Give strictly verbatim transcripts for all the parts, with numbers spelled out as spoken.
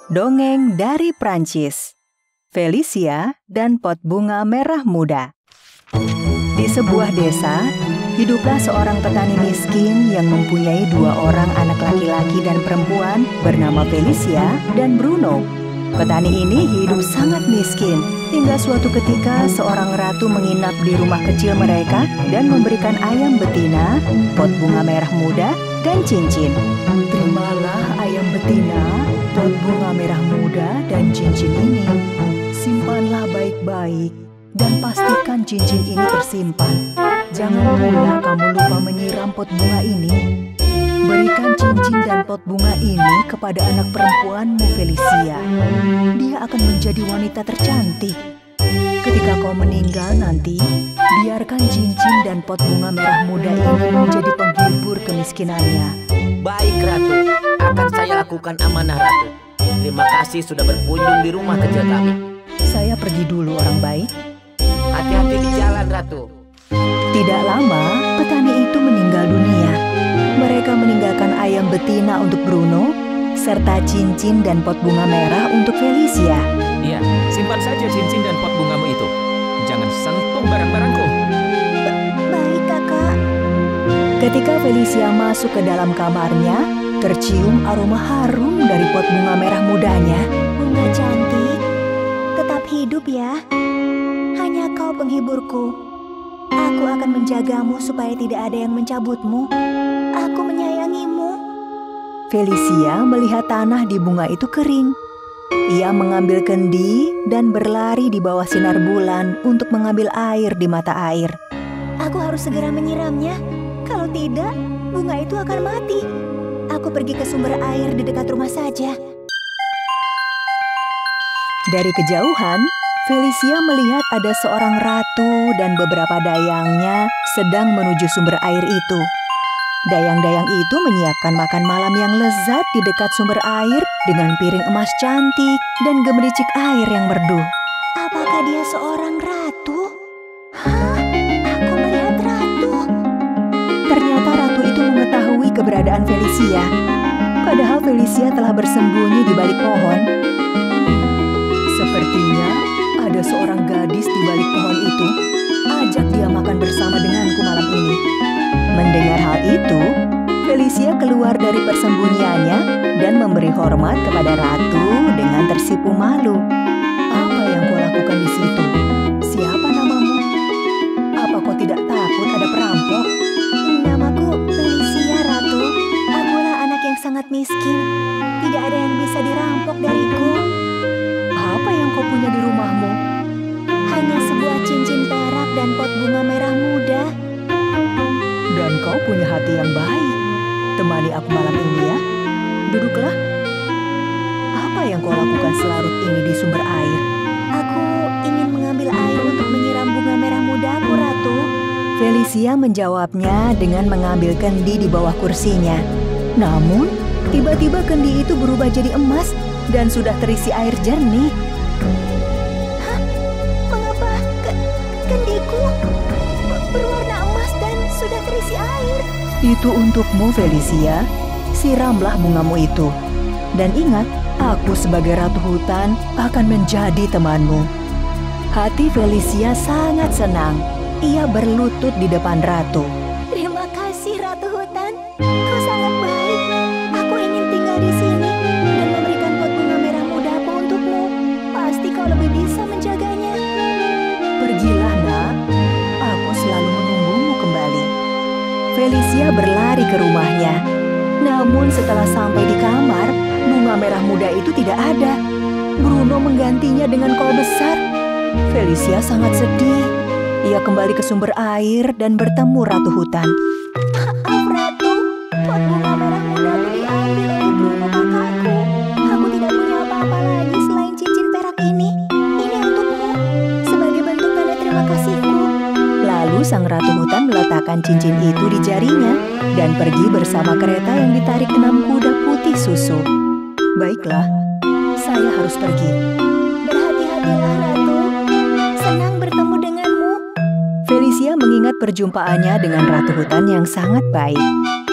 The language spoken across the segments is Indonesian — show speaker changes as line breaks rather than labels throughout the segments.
Dongeng dari Prancis. Felicia dan pot bunga merah muda. Di sebuah desa, hiduplah seorang petani miskin yang mempunyai dua orang anak laki-laki dan perempuan bernama Felicia dan Bruno. Petani ini hidup sangat miskin, hingga suatu ketika seorang ratu menginap di rumah kecil mereka dan memberikan ayam betina, pot bunga merah muda, dan cincin. Terimalah ayam betina, pot bunga merah muda, dan cincin ini. Simpanlah baik-baik dan pastikan cincin ini tersimpan. Jangan pula kamu lupa menyiram pot bunga ini. Berikan cincin dan pot bunga ini kepada anak perempuanmu, Felicia. Dia akan menjadi wanita tercantik. Ketika kau meninggal nanti, biarkan cincin dan pot bunga merah muda ini menjadi penghibur kemiskinannya.
Baik, Ratu. Akan saya lakukan amanah, Ratu. Terima kasih sudah berkunjung di rumah kecil kami.
Saya pergi dulu, orang baik.
Hati-hati di jalan, Ratu.
Tidak lama, petani itu meninggal dunia. Mereka meninggalkan ayam betina untuk Bruno, serta cincin dan pot bunga merah untuk Felicia.
Iya, simpan saja cincin dan pot bungamu itu. Jangan sentuh barang-barangku.
Baik, kakak. Ketika Felicia masuk ke dalam kamarnya, tercium aroma harum dari pot bunga merah mudanya.
Bunga cantik, tetap hidup ya. Hanya kau penghiburku. Aku akan menjagamu supaya tidak ada yang mencabutmu. Aku menyayangimu.
Felicia melihat tanah di bunga itu kering. Ia mengambil kendi dan berlari di bawah sinar bulan untuk mengambil air di mata air.
Aku harus segera menyiramnya. Kalau tidak, bunga itu akan mati. Aku pergi ke sumber air di dekat rumah saja.
Dari kejauhan, Felicia melihat ada seorang ratu dan beberapa dayangnya sedang menuju sumber air itu. Dayang-dayang itu menyiapkan makan malam yang lezat di dekat sumber air dengan piring emas cantik dan gemericik air yang merdu.
Apakah dia seorang ratu? Hah? Aku melihat ratu.
Ternyata ratu itu mengetahui keberadaan Felicia. Padahal Felicia telah bersembunyi di balik pohon. Sepertinya ada seorang gadis di balik pohon itu. Ajak dia makan bersama denganku malam ini. Mendengar hal itu, Felicia keluar dari persembunyiannya dan memberi hormat kepada ratu dengan tersipu malu. Apa yang kau lakukan di situ? Siapa namamu? Apa kau tidak takut ada perampok?
Namaku Felicia, Ratu. Akulah anak yang sangat miskin. Tidak ada yang bisa dirampok dariku.
Apa yang kau punya di rumahmu?
Hanya sebuah cincin perak dan pot bunga merah muda.
Dan kau punya hati yang baik. Temani aku malam ini ya. Duduklah. Apa yang kau lakukan selarut ini di sumber air?
Aku ingin mengambil air untuk menyiram bunga merah mudaku, Ratu.
Felicia menjawabnya dengan mengambil kendi di bawah kursinya. Namun, tiba-tiba kendi itu berubah jadi emas dan sudah terisi air jernih.
Hah? Mengapa ke kendiku berwarna emas dan sudah terisi air?
Itu untukmu, Felicia. Siramlah bungamu itu. Dan ingat, aku sebagai ratu hutan akan menjadi temanmu. Hati Felicia sangat senang. Ia berlutut di depan ratu.
Terima kasih, Ratu Hutan. Kau sangat baik. Aku ingin tinggal di sini dan memberikan pot bunga merah mudaku untukmu. Pasti kau lebih bisa menjaganya.
Pergilah, nak. Aku selalu menunggumu kembali. Felicia berlari ke rumahnya. Namun setelah sampai di kamar, bunga merah muda itu tidak ada. Bruno menggantinya dengan kol besar. Felicia sangat sedih. Ia kembali ke sumber air dan bertemu Ratu Hutan.
Maaf, Ratu. Pot bunga merah mudaku diambil oleh Bruno kakakku. Aku tidak punya apa-apa lagi selain cincin perak ini. Ini untukmu, sebagai bentuk tanda terima kasihku.
Lalu sang Ratu Hutan meletakkan cincin itu di jarinya dan pergi bersama kereta yang ditarik enam kuda putih susu. Baiklah, saya harus pergi.
Berhati-hatilah, Ratu. Senang bertemu denganmu.
Felicia mengingat perjumpaannya dengan Ratu Hutan yang sangat baik.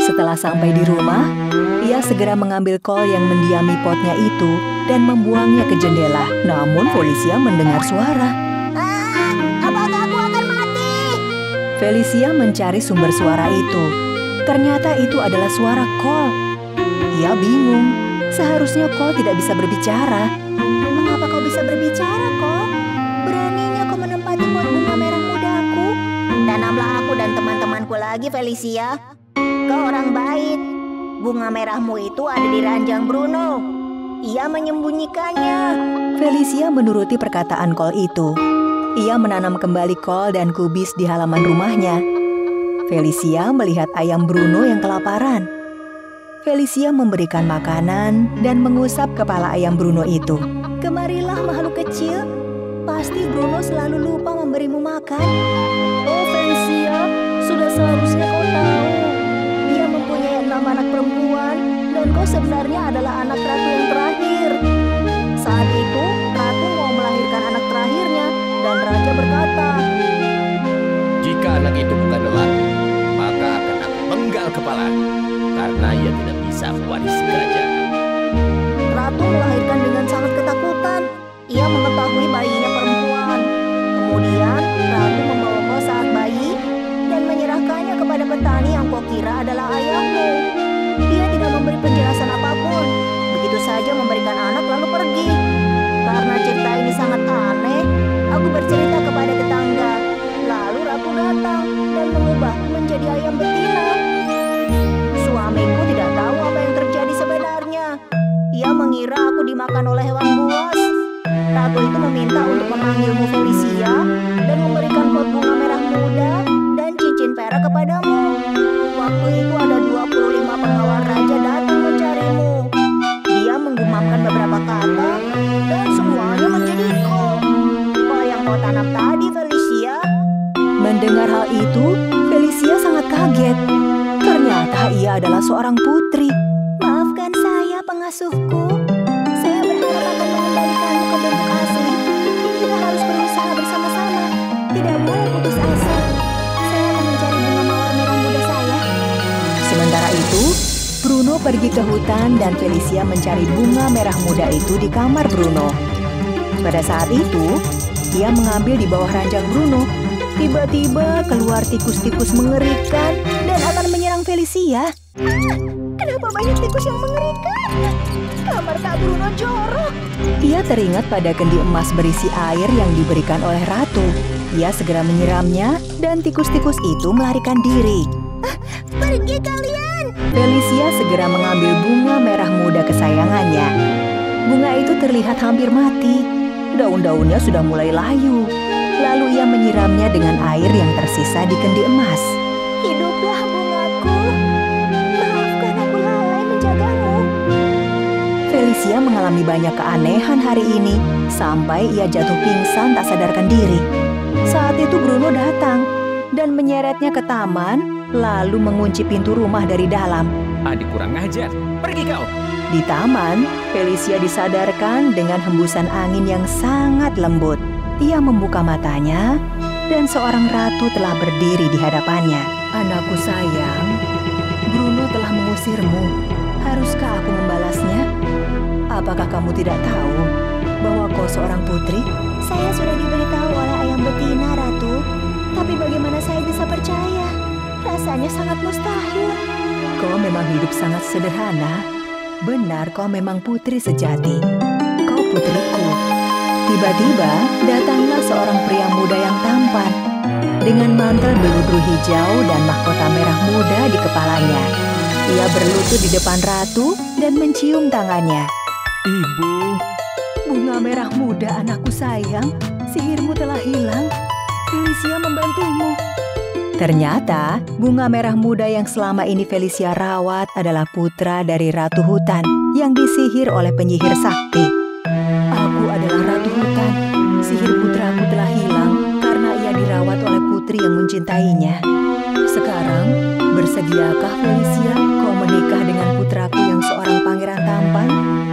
Setelah sampai di rumah, ia segera mengambil kol yang mendiami potnya itu dan membuangnya ke jendela. Namun Felicia mendengar suara.
Ah, apakah aku akan mati?
Felicia mencari sumber suara itu. Ternyata itu adalah suara kol. Ia bingung. Seharusnya kol tidak bisa berbicara.
Mengapa kau bisa berbicara, Kol? Beraninya kau menempati pot bunga merah mudaku. Tanamlah aku dan teman-temanku lagi, Felicia. Kau orang baik. Bunga merahmu itu ada di ranjang Bruno. Ia menyembunyikannya.
Felicia menuruti perkataan kol itu. Ia menanam kembali kol dan kubis di halaman rumahnya. Felicia melihat ayam Bruno yang kelaparan. Felicia memberikan makanan dan mengusap kepala ayam Bruno itu.
Kemarilah makhluk kecil. Pasti Bruno selalu lupa memberimu makan.
Oh Felicia, sudah seharusnya kau tahu.
Dia mempunyai enam anak perempuan dan kau sebenarnya adalah anak ratu yang terakhir. Saat itu, ratu mau melahirkan anak terakhirnya dan raja berkata,
Jika anak itu bukan lelaki, maka akan aku penggal kepala, karena ia tidak bisa mewarisi kerajaan.
Ratu melahirkan dengan sangat ketakutan. Ia mengetahui bayinya perempuan. Kemudian, Ratu membawa kau saat bayi dan menyerahkannya kepada petani yang kau kira adalah ayahmu. Dia tidak memberi penjelasan apapun. Begitu saja memberikan anak lalu pergi. Karena cerita ini sangat aneh, aku bercerita kepada tetangga. Lalu Ratu datang dan mengubahku menjadi ayam betina. Suamiku tidak tahu apa yang terjadi sebenarnya. Ia mengira aku dimakan oleh hewan buas. Ratu itu meminta untuk memanggilmu Felicia dan memberikan pot bunga merah muda dan cincin perak kepadamu. Waktu itu ada dua puluh lima pengawal raja datang mencarimu. Dia menggumamkan beberapa kata dan semuanya menjadi kol. Kol yang kau tanam tadi, Felicia.
Mendengar hal itu, Felicia sangat kaget. Ternyata ia adalah seorang putri.
Maafkan saya, pengasuhku. Saya berharap akan mengembalikanmu ke bentuk asli. Kita harus berusaha bersama-sama. Tidak boleh putus asa. Saya akan mencari bunga mawar merah muda saya.
Sementara itu, Bruno pergi ke hutan dan Felicia mencari bunga merah muda itu di kamar Bruno. Pada saat itu, ia mengambil di bawah ranjang Bruno. Tiba-tiba keluar tikus-tikus mengerikan dan akan menyerang Felicia.
Kenapa banyak tikus yang mengerikan? Kamar Kak Bruno jorok.
Ia teringat pada kendi emas berisi air yang diberikan oleh ratu. Ia segera menyiramnya dan tikus-tikus itu melarikan diri.
Ah, pergi kalian!
Felicia segera mengambil bunga merah muda kesayangannya. Bunga itu terlihat hampir mati. Daun-daunnya sudah mulai layu. Lalu ia menyiramnya dengan air yang tersisa di kendi emas.
Hiduplah bungaku. Maafkan aku lalai menjagamu.
Felicia mengalami banyak keanehan hari ini sampai ia jatuh pingsan tak sadarkan diri. Saat itu Bruno datang dan menyeretnya ke taman lalu mengunci pintu rumah dari dalam.
Adik kurang ngajar, pergi kau.
Di taman, Felicia disadarkan dengan hembusan angin yang sangat lembut. Ia membuka matanya dan seorang ratu telah berdiri di hadapannya. Anakku sayang, Bruno telah mengusirmu. Haruskah aku membalasnya? Apakah kamu tidak tahu bahwa kau seorang putri?
Saya sudah diberitahu oleh ayam betina, Ratu. Tapi bagaimana saya bisa percaya? Rasanya sangat mustahil.
Kau memang hidup sangat sederhana. Benar, kau memang putri sejati. Kau putriku. Tiba-tiba datanglah seorang pria muda yang tampan dengan mantel beludru hijau dan mahkota merah muda di kepalanya. Ia berlutut di depan ratu dan mencium tangannya.
Ibu,
Bunga merah muda, anakku sayang, sihirmu telah hilang. Felicia membantumu. Ternyata bunga merah muda yang selama ini Felicia rawat adalah putra dari ratu hutan yang disihir oleh penyihir sakti. Aku adalah ratu hutan. Sihir putraku telah hilang karena ia dirawat oleh putri yang mencintainya. Sekarang, bersediakah Felicia kau menikah dengan putraku yang seorang pangeran tampan?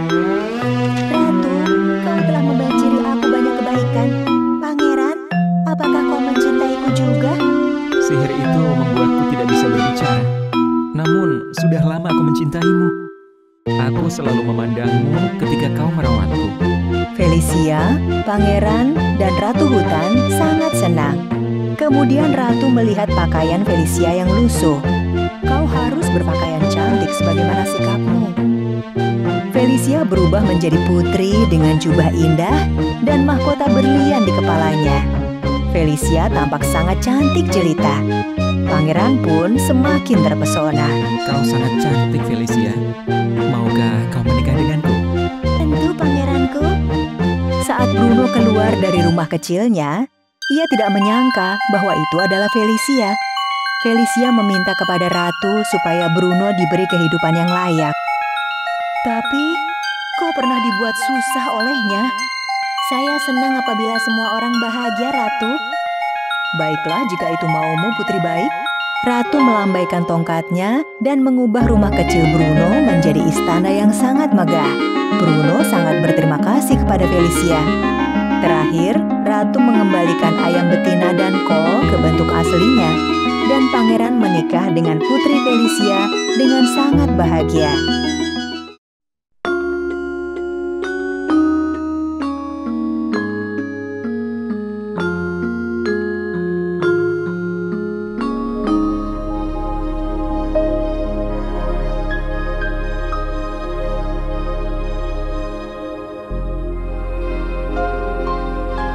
Ratu, kau telah membanjiri aku banyak kebaikan. Pangeran, apakah kau mencintaiku juga?
sihir itu membuatku tidak bisa berbicara. Namun, Sudah lama aku mencintaimu. Aku selalu memandangmu ketika kau merawatku.
Felicia, pangeran, dan ratu hutan sangat senang. Kemudian ratu melihat pakaian Felicia yang lusuh. Kau harus berpakaian cantik sebagaimana sikapmu. Felicia berubah menjadi putri dengan jubah indah dan mahkota berlian di kepalanya. Felicia tampak sangat cantik jelita. Pangeran pun semakin terpesona.
Kau sangat cantik, Felicia. Maukah kau menikah denganku?
Tentu, pangeranku.
Saat Bruno keluar dari rumah kecilnya, ia tidak menyangka bahwa itu adalah Felicia. Felicia meminta kepada ratu supaya Bruno diberi kehidupan yang layak. Tapi, kau pernah dibuat susah olehnya.
Saya senang apabila semua orang bahagia, Ratu.
Baiklah jika itu maumu, putri baik. Ratu melambaikan tongkatnya dan mengubah rumah kecil Bruno menjadi istana yang sangat megah. Bruno sangat berterima kasih kepada Felicia. Terakhir, Ratu mengembalikan ayam betina dan kol ke bentuk aslinya. Dan pangeran menikah dengan Putri Felicia dengan sangat bahagia.